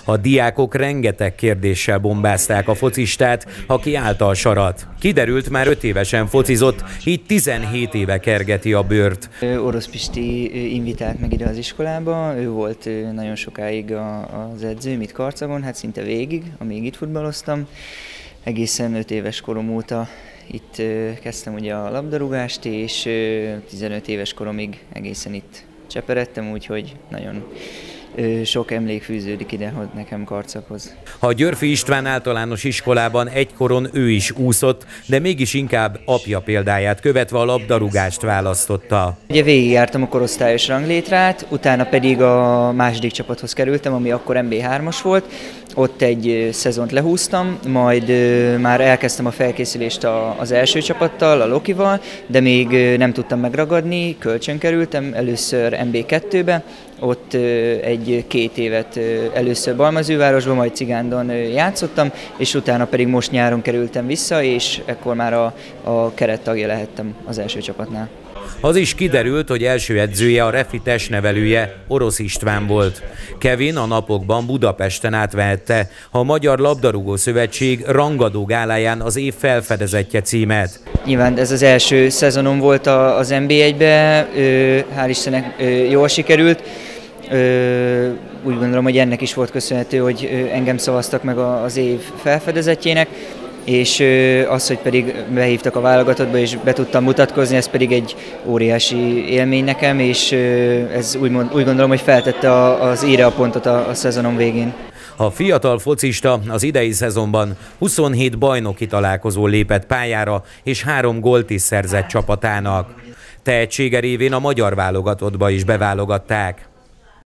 A diákok rengeteg kérdéssel bombázták a focistát, aki állta a sarat. Kiderült, már 5 évesen focizott, így 17 éve kergeti a bőrt. Orosz Pisti invitált meg ide az iskolába, ő volt nagyon sokáig az edzőm itt Karcagon, hát szinte végig, amíg itt futballoztam. Egészen 5 éves korom óta itt kezdtem ugye a labdarúgást, és 15 éves koromig egészen itt cseperedtem, úgyhogy nagyon sok emlék fűződik ide nekem Karcaghoz. A Györfi István általános iskolában egykoron ő is úszott, de mégis inkább apja példáját követve a labdarúgást választotta. Ugye végigjártam a korosztályos ranglétrát, utána pedig a második csapathoz kerültem, ami akkor MB3-as volt. Ott egy szezont lehúztam, majd már elkezdtem a felkészülést az első csapattal, a Lokival, de még nem tudtam megragadni, kölcsön kerültem először MB2-be, ott 1-2 évet először Balmazújvárosban, majd Cigándon játszottam, és utána pedig most nyáron kerültem vissza, és ekkor már a kerettagja lehettem az első csapatnál. Az is kiderült, hogy első edzője, a Refi testnevelője Orosz István volt. Kevin a napokban Budapesten átvehette a Magyar Labdarúgó Szövetség rangadó gáláján az év felfedezettje címet. Nyilván ez az első szezonom volt az NB1-be, hál' Istennek jól sikerült. Úgy gondolom, hogy ennek is volt köszönhető, hogy engem szavaztak meg az év felfedezettjének, és az, hogy pedig behívtak a válogatottba és be tudtam mutatkozni, ez pedig egy óriási élmény nekem, és ez úgy gondolom, hogy feltette az íre a pontot a szezonon végén. A fiatal focista az idei szezonban 27 bajnoki találkozón lépett pályára, és 3 gólt is szerzett csapatának. Tehetsége révén a magyar válogatottba is beválogatták.